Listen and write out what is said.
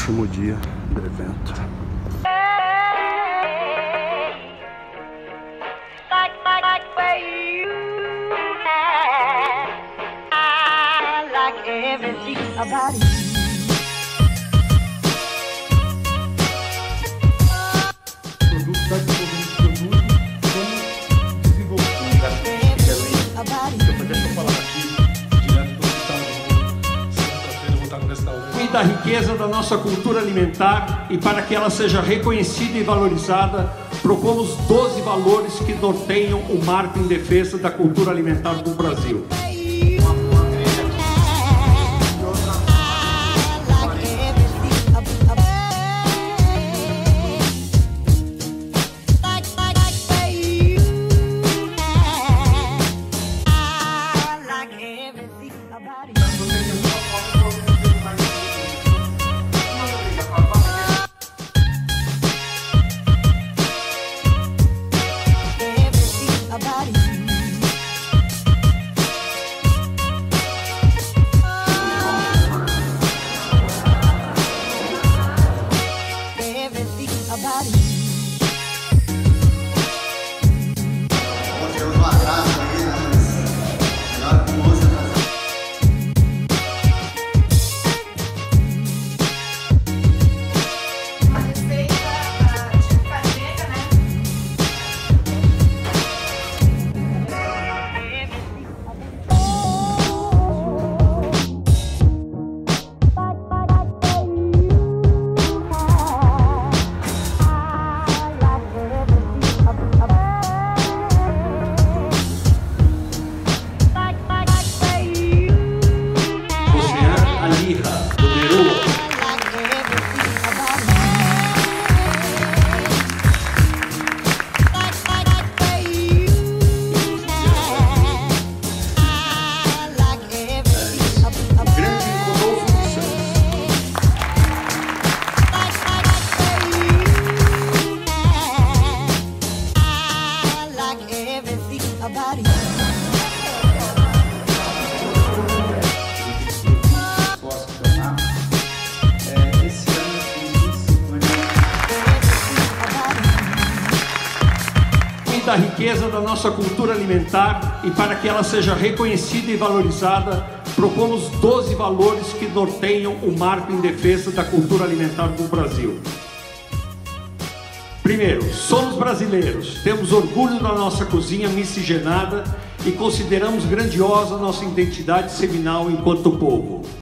último dia do evento. Da riqueza da nossa cultura alimentar e para que ela seja reconhecida e valorizada, propomos 12 valores que norteiam o marco em defesa da cultura alimentar do Brasil. Da riqueza da nossa cultura alimentar e para que ela seja reconhecida e valorizada, propomos 12 valores que norteiam o marco em defesa da cultura alimentar do Brasil. Primeiro, somos brasileiros, temos orgulho da nossa cozinha miscigenada e consideramos grandiosa nossa identidade seminal enquanto povo.